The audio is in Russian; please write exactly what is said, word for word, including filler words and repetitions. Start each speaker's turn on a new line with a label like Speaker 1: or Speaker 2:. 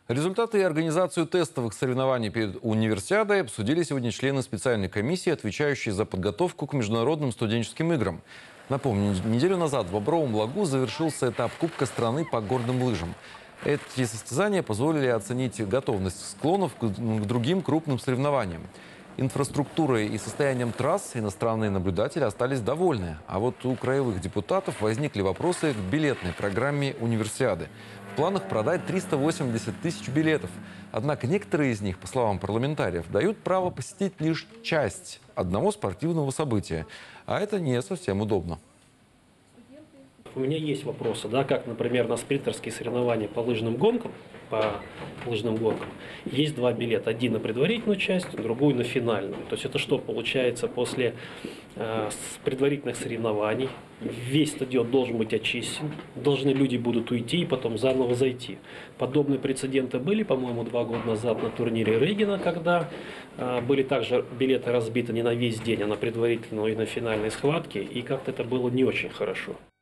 Speaker 1: Результаты и организацию тестовых соревнований перед универсиадой обсудили сегодня члены специальной комиссии, отвечающей за подготовку к международным студенческим играм. Напомню, неделю назад в Бобровом Лагу завершился этап Кубка страны по горным лыжам. Эти состязания позволили оценить готовность склонов к другим крупным соревнованиям. Инфраструктурой и состоянием трасс иностранные наблюдатели остались довольны. А вот у краевых депутатов возникли вопросы к билетной программе универсиады. В планах продать триста восемьдесят тысяч билетов. Однако некоторые из них, по словам парламентариев, дают право посетить лишь часть одного спортивного события. А это не совсем удобно.
Speaker 2: У меня есть вопросы, да, как, например, на спринтерские соревнования по лыжным гонкам, по лыжным гонкам, есть два билета. Один на предварительную часть, другой на финальную. То есть это что получается после э, предварительных соревнований? Весь стадион должен быть очищен, должны люди будут уйти и потом заново зайти. Подобные прецеденты были, по-моему, два года назад на турнире Регина, когда э, были также билеты разбиты не на весь день, а на предварительную и на финальной схватке, и как-то это было не очень хорошо.